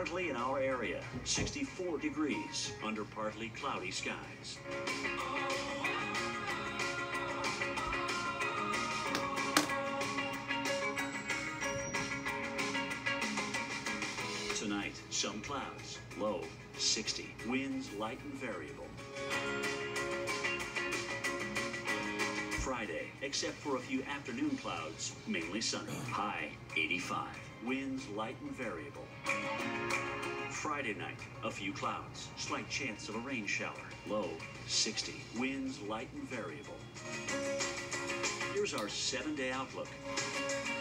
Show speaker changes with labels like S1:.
S1: Currently in our area, 64 degrees under partly cloudy skies. Tonight, some clouds, low 60, winds light and variable. Friday, except for a few afternoon clouds, mainly sunny, high 85, winds light and variable. Friday night, a few clouds, slight chance of a rain shower, low 60, winds light and variable. Here's our 7-day outlook.